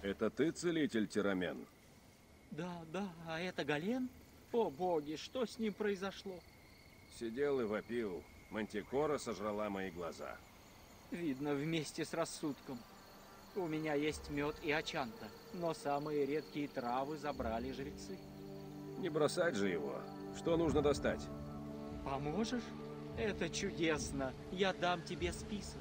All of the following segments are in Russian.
Это ты целитель Тирамен? Да, а это Гален? О боги, что с ним произошло? Сидел и вопил. Мантикора сожрала мои глаза. Видно, вместе с рассудком. У меня есть мед и очанта, но самые редкие травы забрали жрецы. Не бросать же его. Что нужно достать? Поможешь? Это чудесно. Я дам тебе список.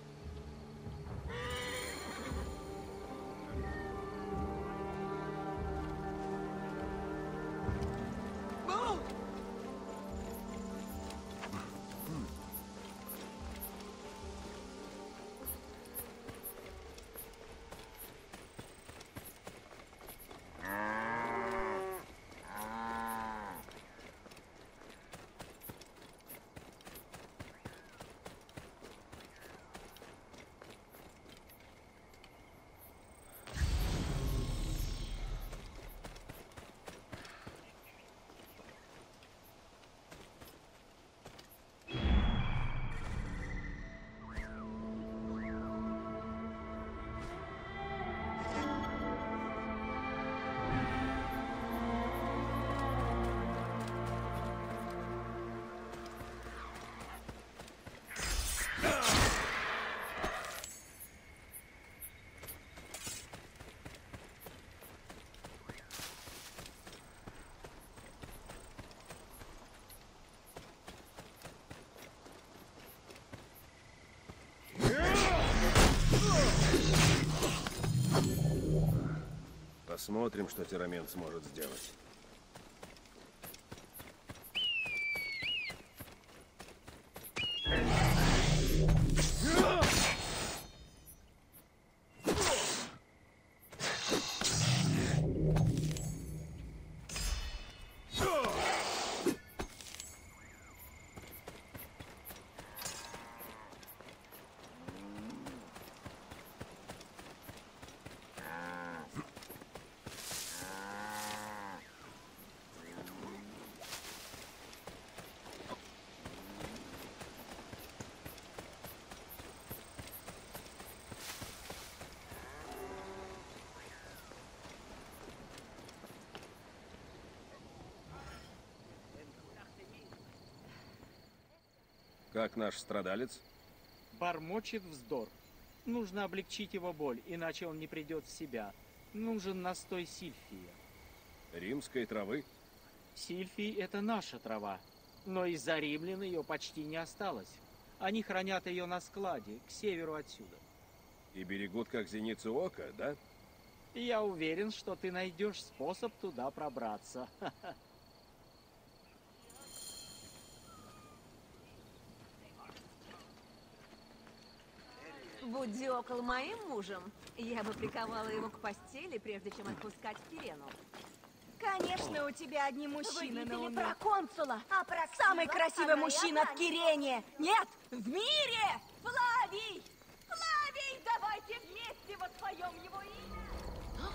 Посмотрим, что Тирамен сможет сделать. Как наш страдалец? Бормочет вздор. Нужно облегчить его боль, иначе он не придет в себя. Нужен настой сильфия. Римской травы? Сильфий – это наша трава, но из-за римлян ее почти не осталось. Они хранят ее на складе, к северу отсюда. И берегут как зеницу ока, да? Я уверен, что ты найдешь способ туда пробраться. Будь Диокол моим мужем, я бы приковала его к постели, прежде чем отпускать в Кирену. Конечно, у тебя одни мужчины на уме. Проконсула, Самый красивый мужчина в Кирене! Нет, в мире! Флавий! Флавий! Давайте вместе воспоем его имя!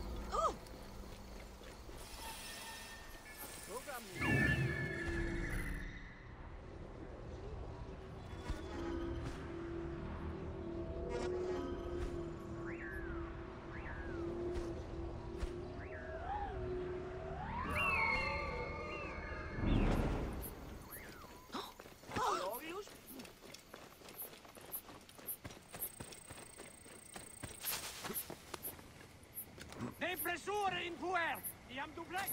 Depressore in puer! Iam duplex!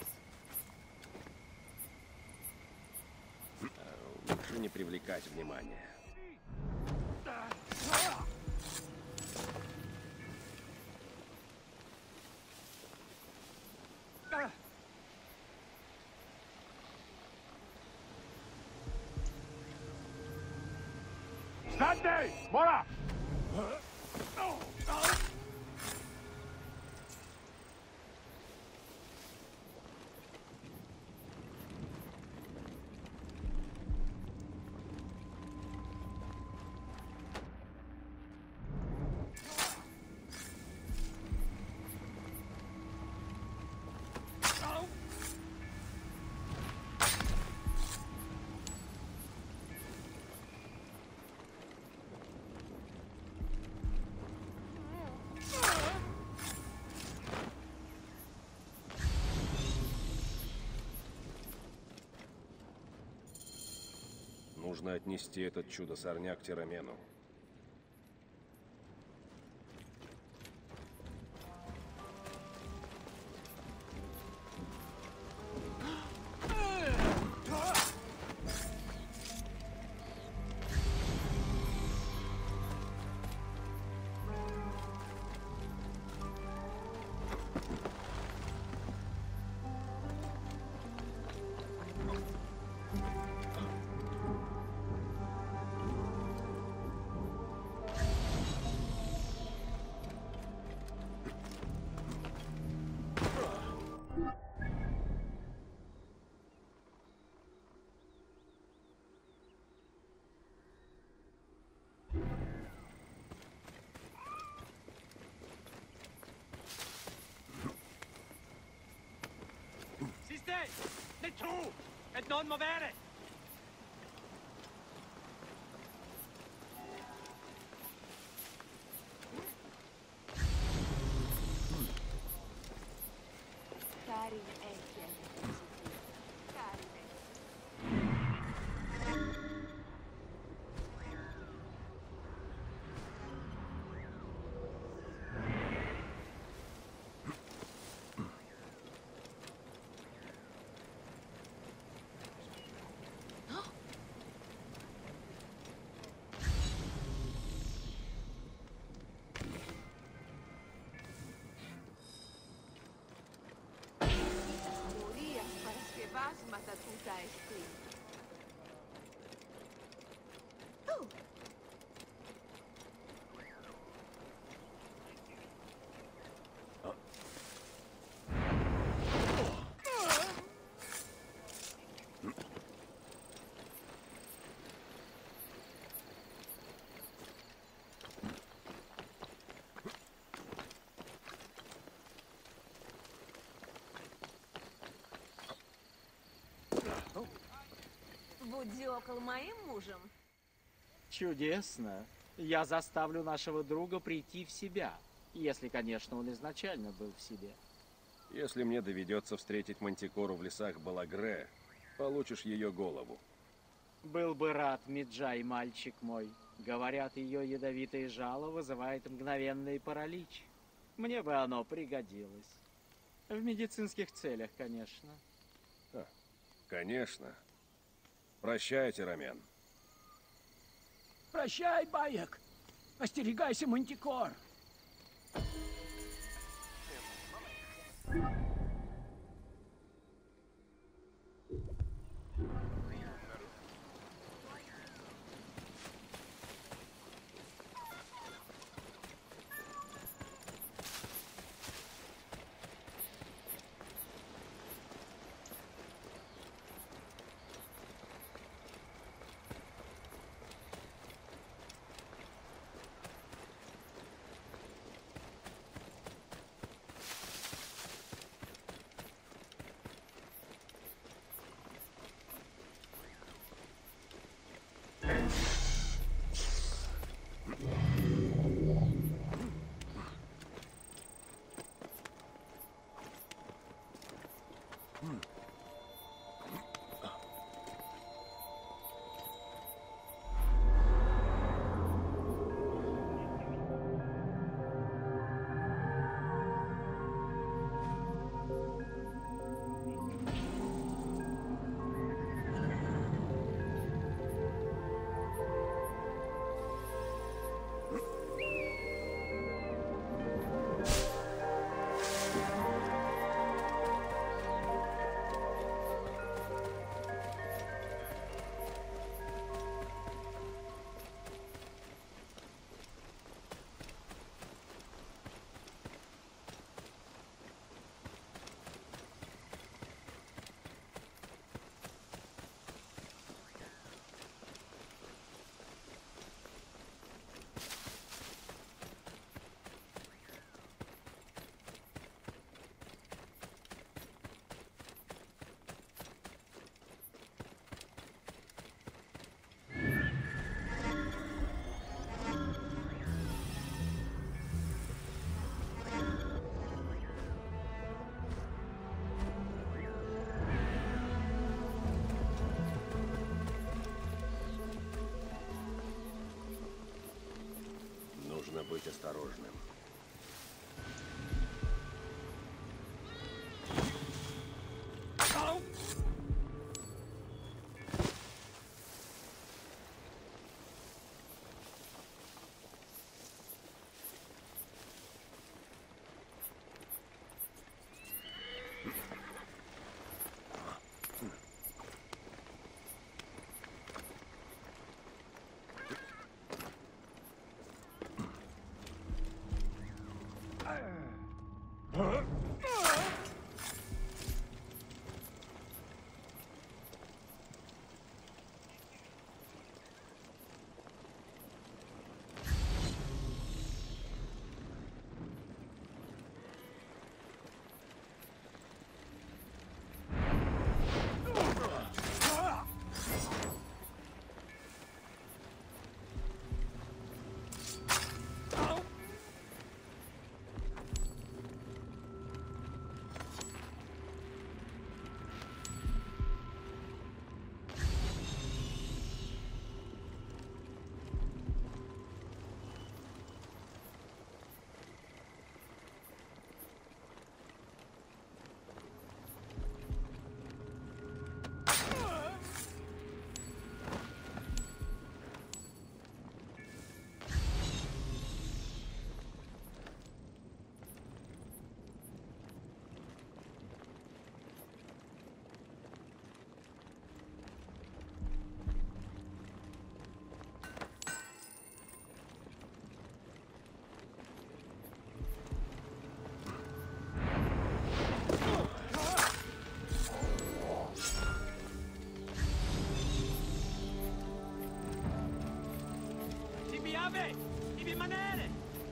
Лучше не привлекать внимания. Stande! Mora! Нужно отнести этот чудо-сорняк Тирамену. Siste! Det to! Et noen må være! Cari vecchie. Cari vecchie. Urias para que vas matatuta este. Будёкал моим мужем. Чудесно. Я заставлю нашего друга прийти в себя. Если, конечно, он изначально был в себе. Если мне доведется встретить Мантикору в лесах Балагре, получишь ее голову. Был бы рад, Меджай, мальчик мой. Говорят, ее ядовитое жало вызывает мгновенный паралич. Мне бы оно пригодилось. В медицинских целях, конечно. Конечно. Прощай, Тирамен. Прощай, Баек. Остерегайся, Мантикор. нужно быть осторожным. Devi rimanere!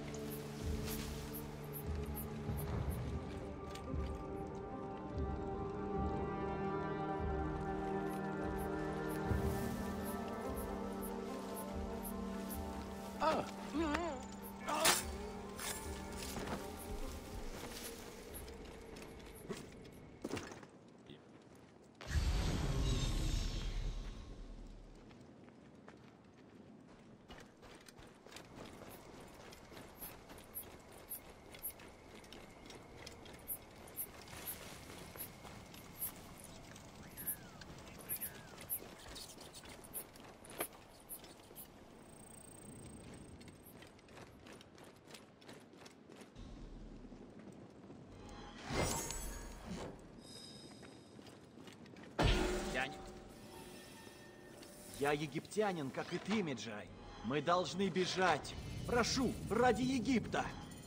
Я египтянин, как и ты, Меджай. Мы должны бежать. Прошу, ради Египта.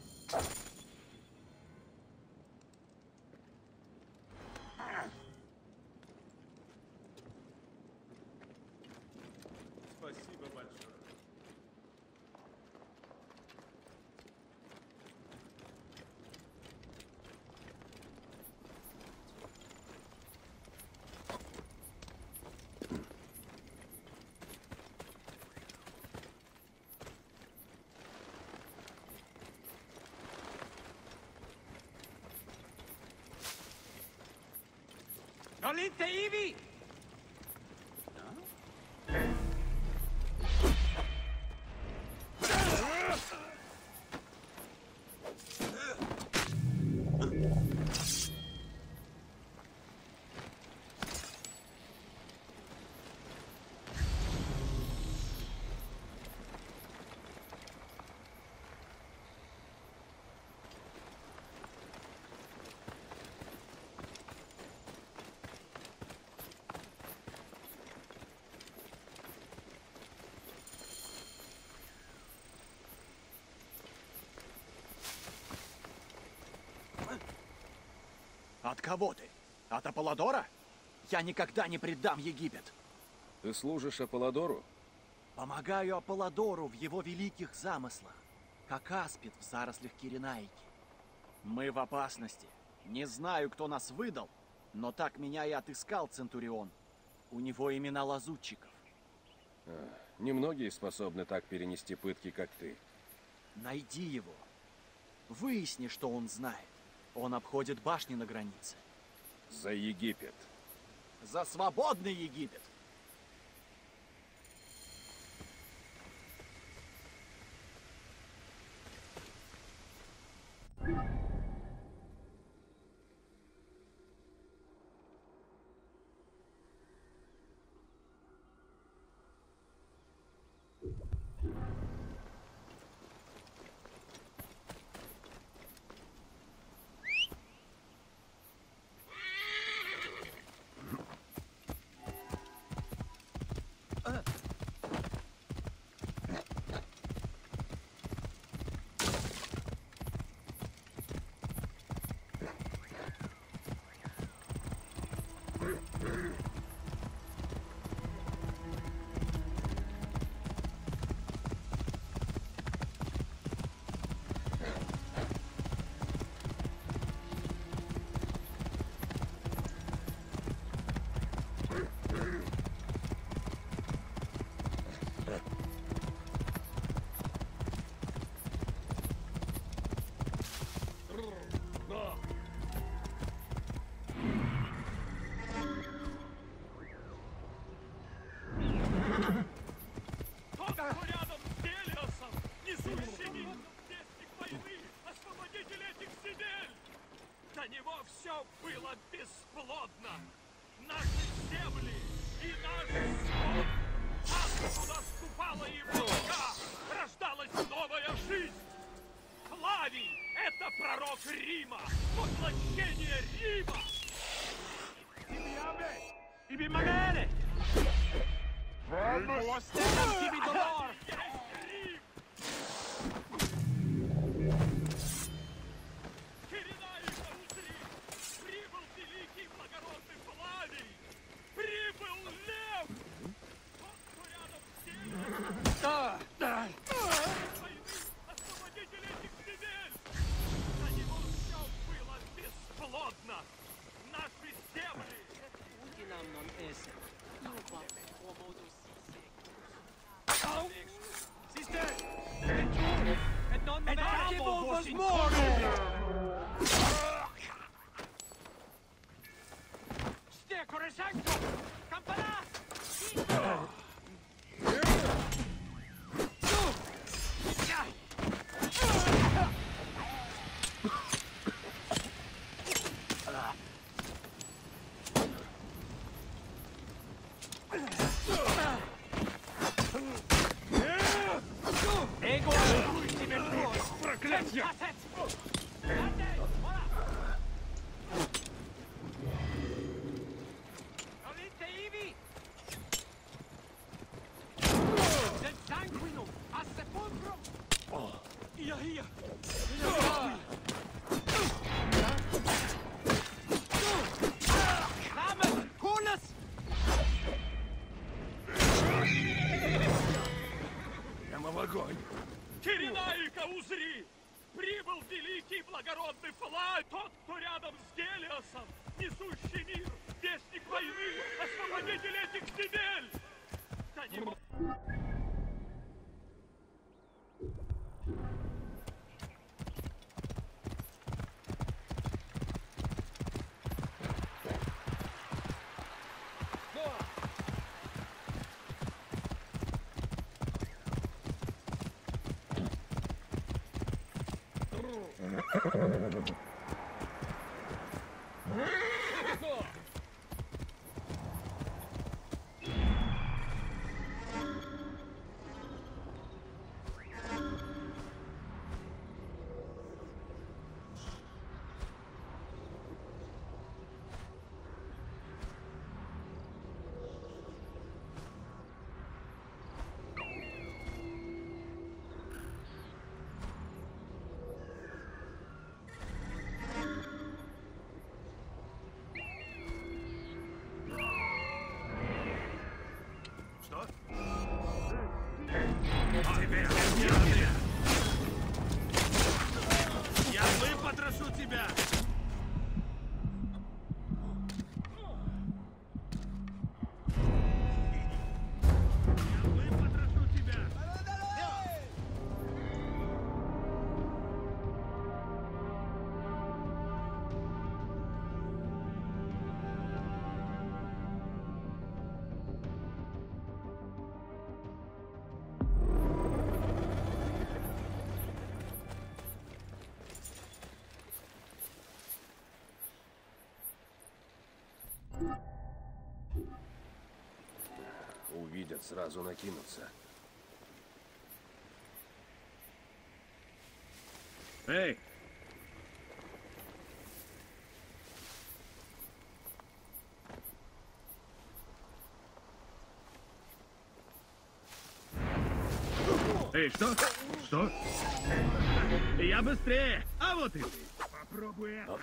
Спасибо большое. Nolinte Ivi! От кого ты? От Аполлодора? Я никогда не предам Египет. Ты служишь Аполлодору? Помогаю Аполлодору в его великих замыслах, как аспид в зарослях Киренайки. Мы в опасности. Не знаю, кто нас выдал, но так меня и отыскал Центурион. У него имена лазутчиков. Немногие способны так перенести пытки, как ты. Найди его. Выясни, что он знает. Он обходит башни на границе. За Египет. За свободный Египет! все было бесплодно. Наши земли и наш скот. Там, куда ступала его нога, рождалась новая жизнь. Флавий — это пророк Рима, воплощение Рима. Ibi magare! Vamos! Tibi dolor! Киренаика, узри! Прибыл великий благородный Флавий! Прибыл лев! Тот, кто рядом с ним! Да! Войны, освободитель этих земель! За него все было бесплодно! Наши земли! Stekore sancto! Campana! Ego! Проклятье! Olite ivi! Del sanguinum! A sepulcrum! Ia! Namen! Kulas! Прямо в огонь. Киренаика, узри! Прибыл великий благородный Флавий, тот, кто рядом с Гелиосом, несущий мир, вестник войны, освободитель этих земель! За него... Я выпотрошу тебя! Увидят, сразу накинутся. Эй! Эй, что? Что? Я быстрее! А вот и ты! Попробуй это!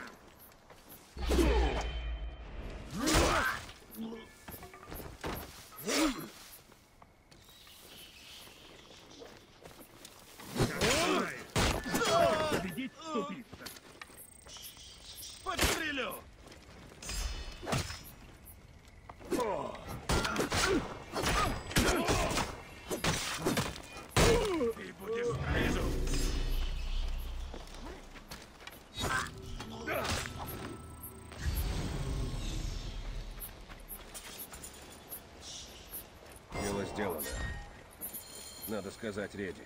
Победить тупица! Подстрелю! Ты будешь снизу! Дело сделано. Надо сказать Реди.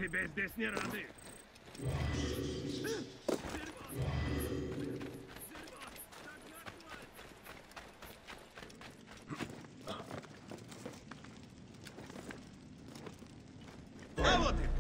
Тебе здесь не рады. А вот и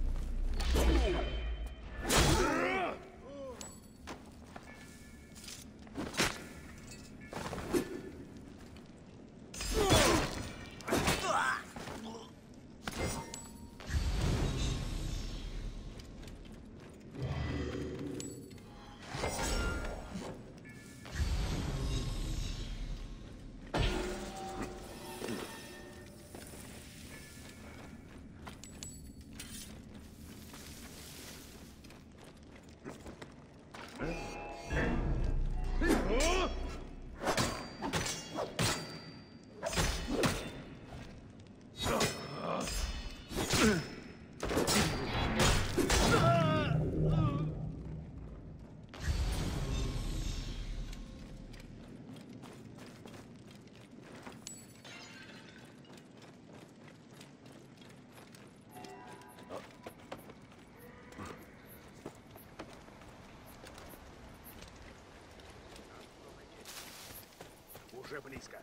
уже близко.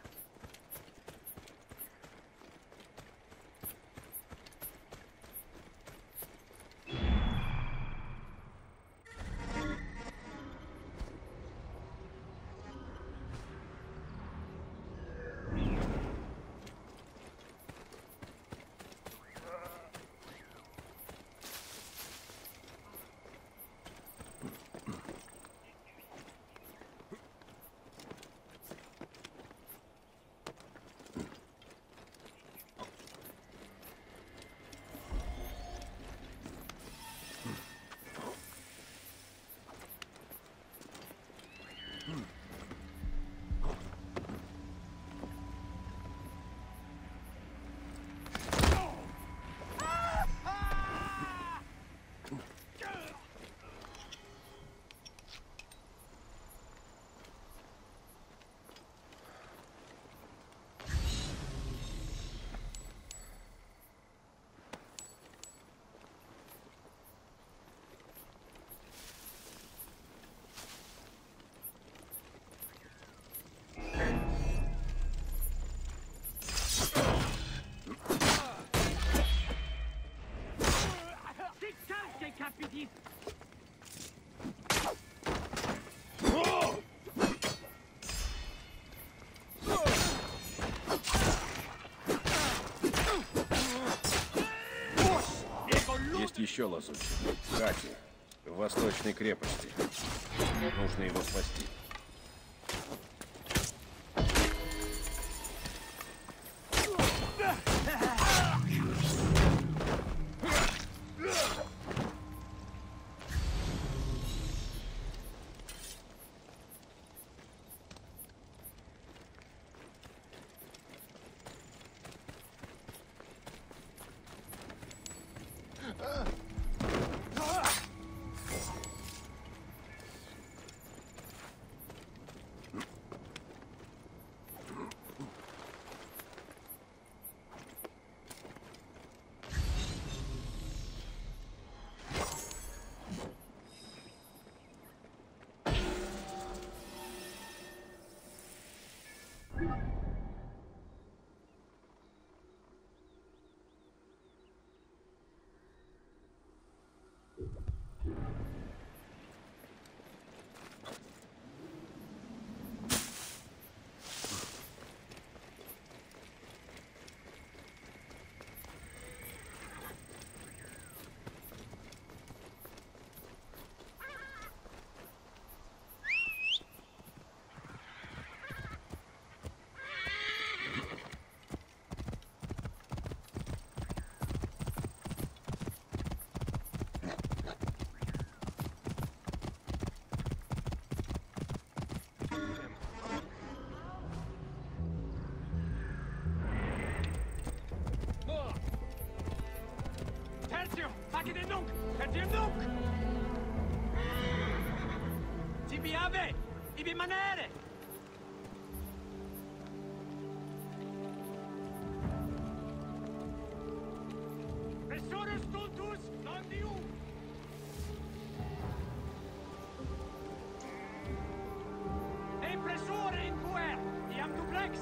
Есть еще лазутчик. Хати. В восточной крепости. Нужно его спасти. Ti piave! I rimanere! Nessuno Aures stultus landium! Impressore in puer! Iam duplex!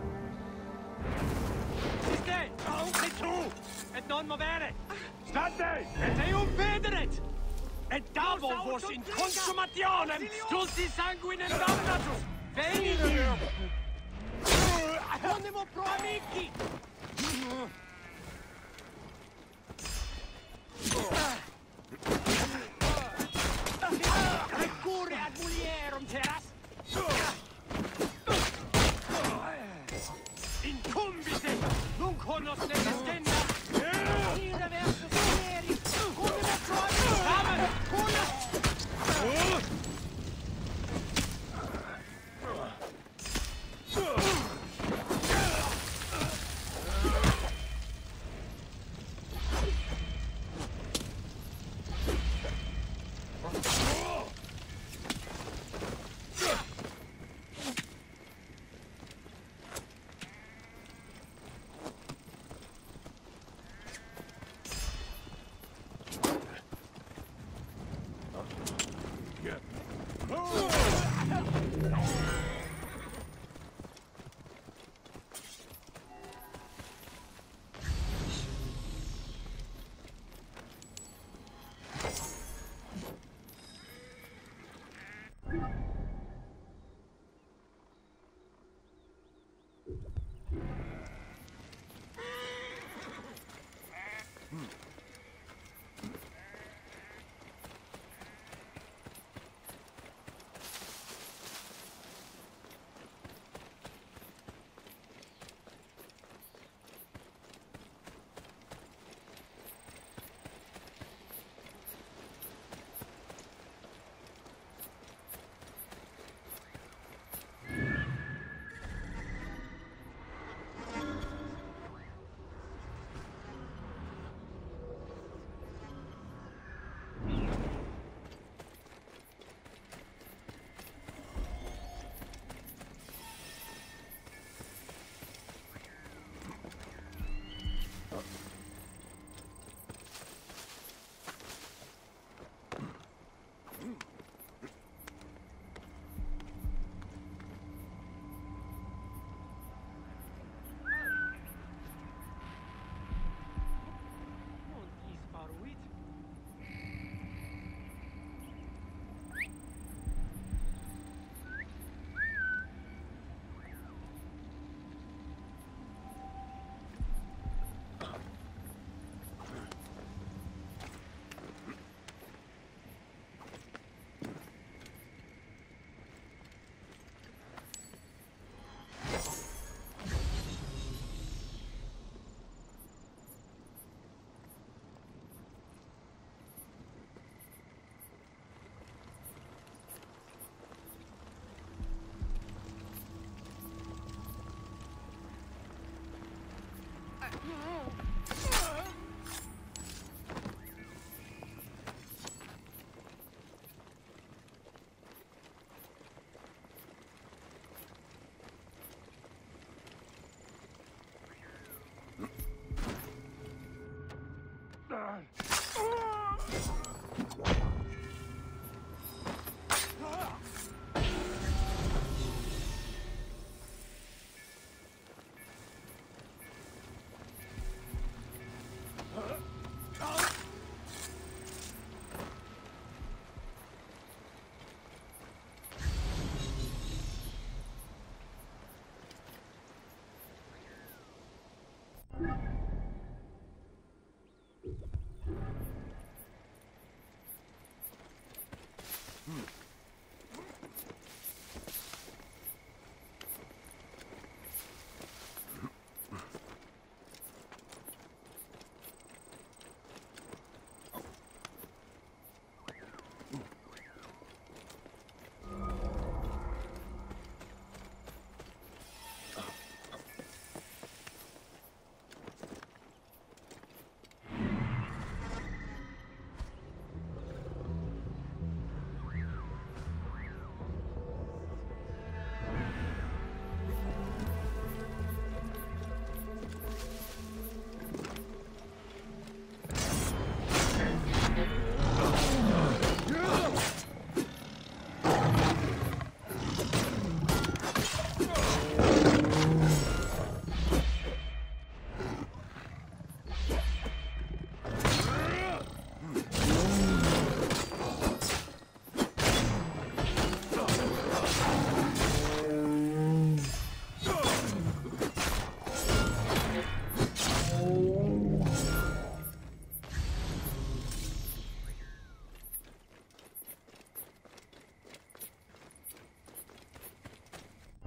Siste! Se tu! Et non movere! State! Et eum pederet! Et davo vos in consumationem stulti sanguinem damnatus! Veni! Animo pro amici! Recure ad mulierum teras! Incumbite! Nunc honos necessenda! Ire versus fieri! Unime pro amici! Amen! Cuna!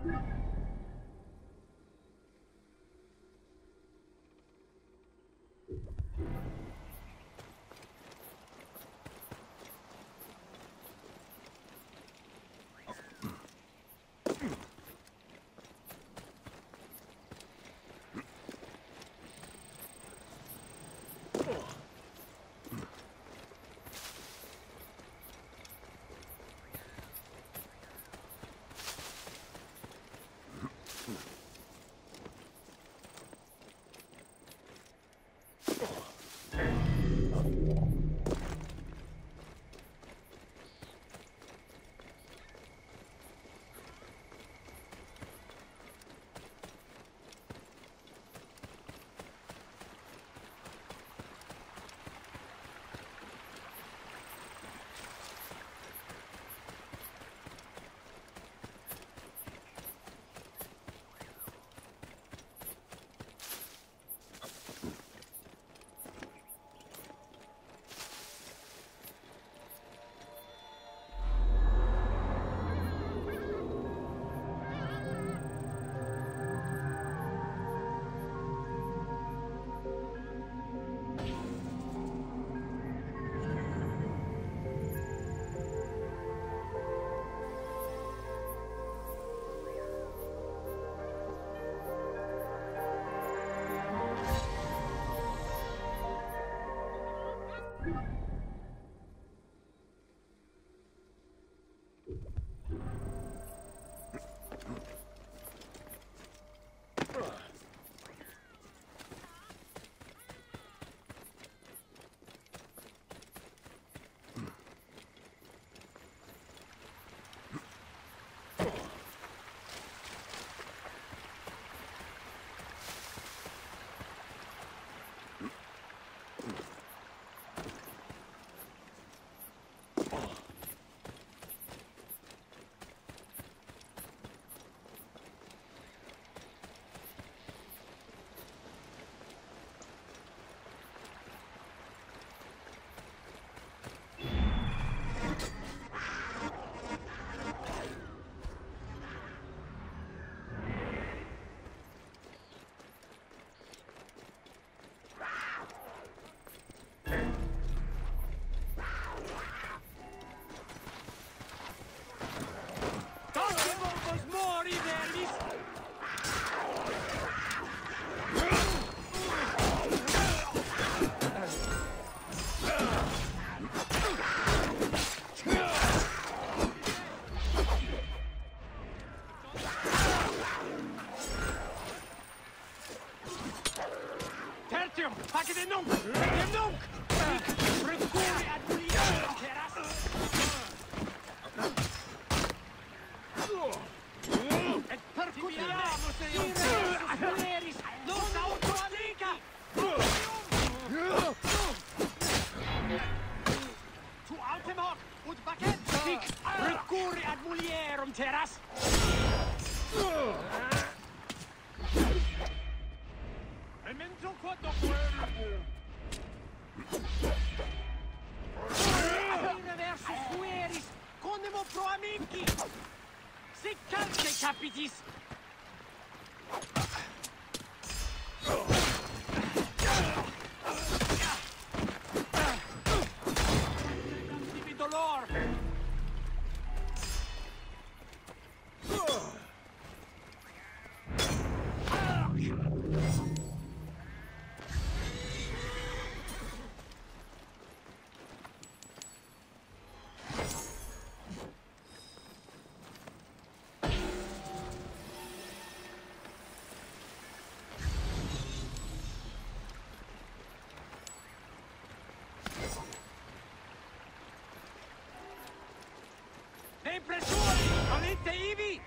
Impressori! Non inte ivi!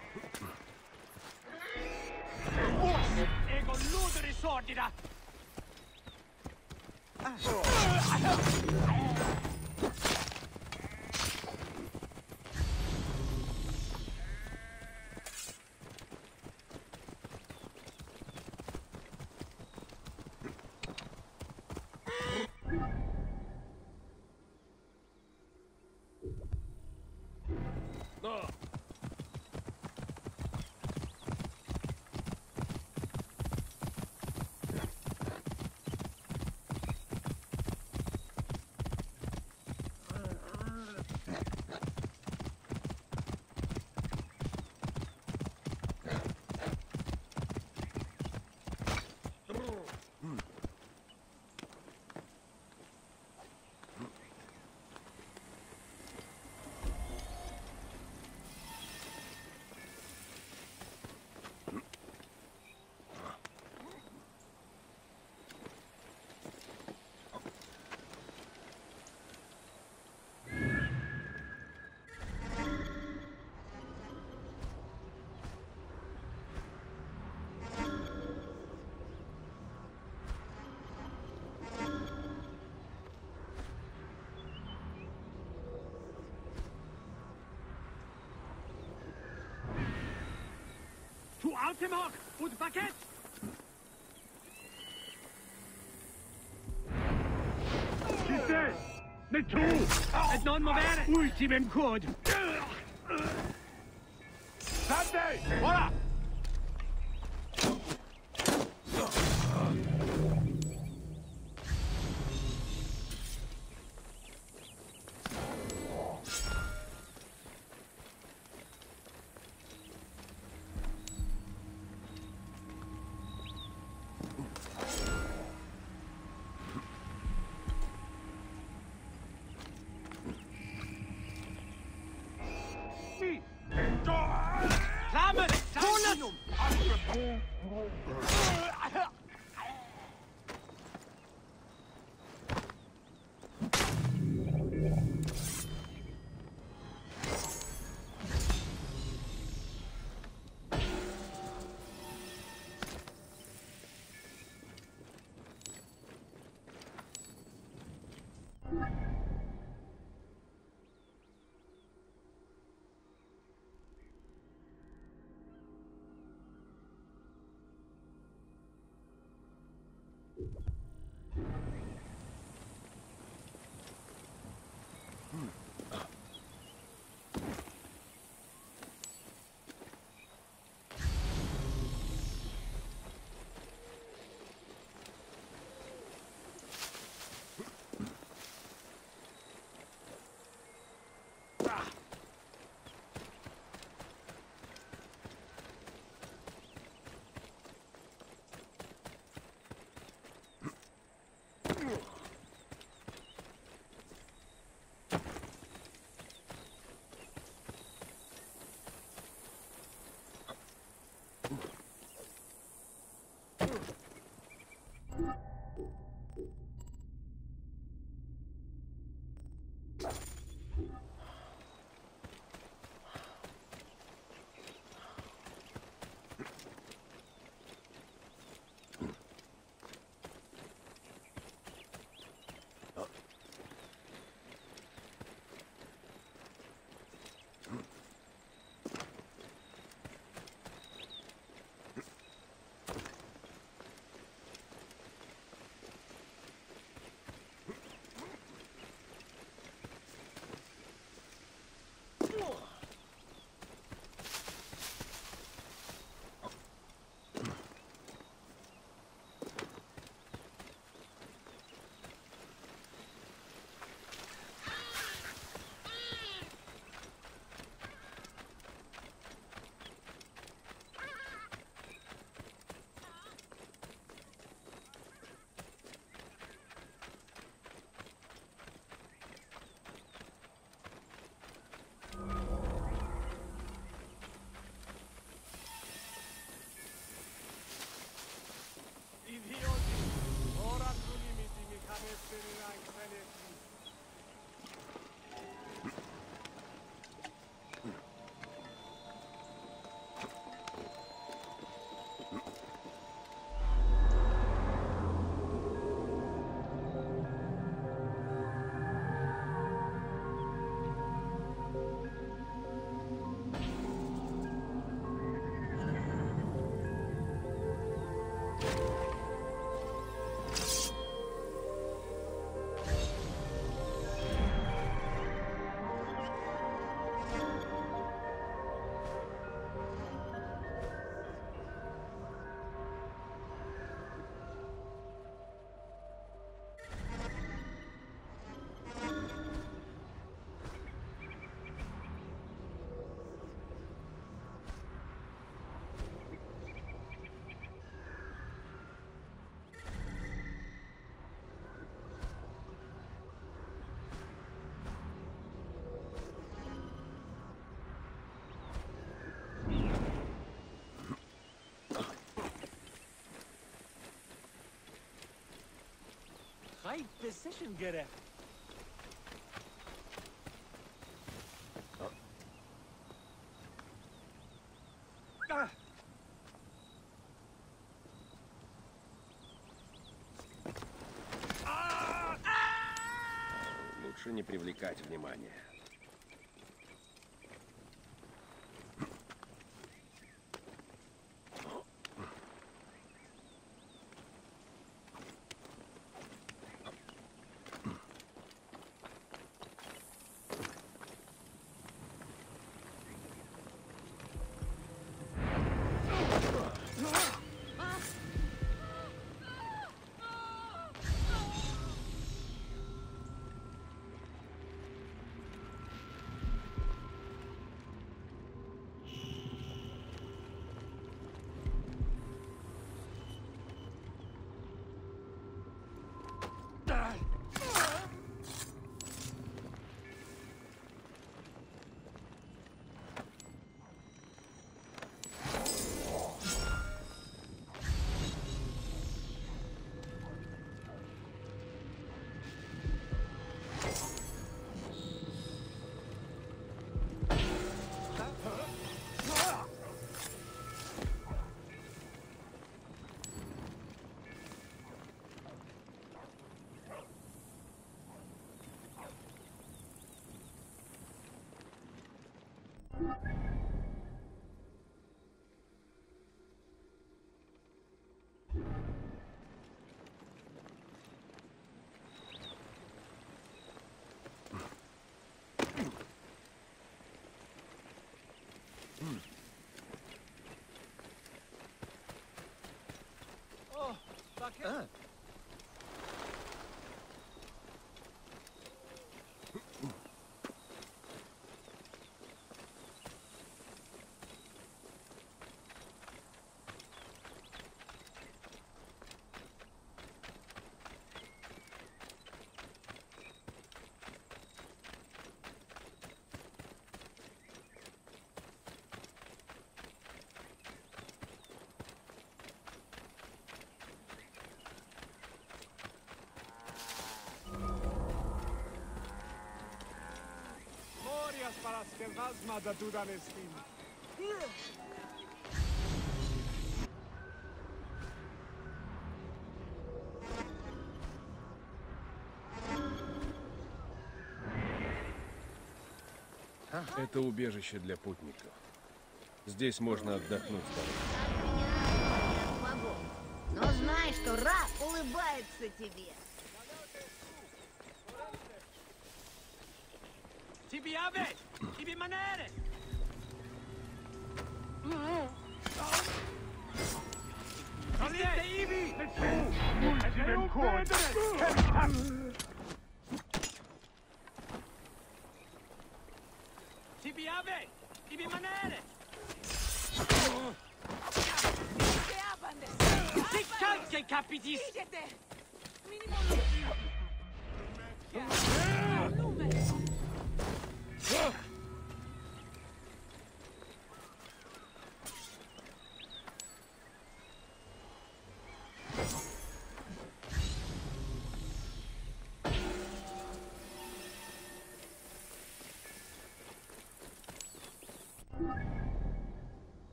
Os! Ego luderi sordida! Altemhog und Baguette! Chi sei? Ne tu! Et non movere! Ultimem quod! State! Ora! Flammen! Tunnel! Right decision, Gerrit. Лучше не привлекать внимания. Glorias para as terras da Dudanestin. Это убежище для путников. Здесь можно отдохнуть с дороги. Я смогу. Но знай, что Ра улыбается тебе. Tibi ave! Tibi manere! Togliete Ivi! Tibi ave! Tibi manere! Ti calche, capitis! Идите! Минимум!